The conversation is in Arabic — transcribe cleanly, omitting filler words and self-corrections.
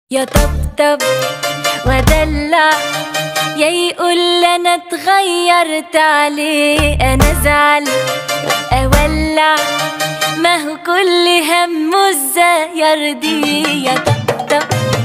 يا طبطب ودلع، يا يقول انا اتغيرت عليه، انا ازعل اولع، ما هو كل همه ازاي يرضيه. يا طبطب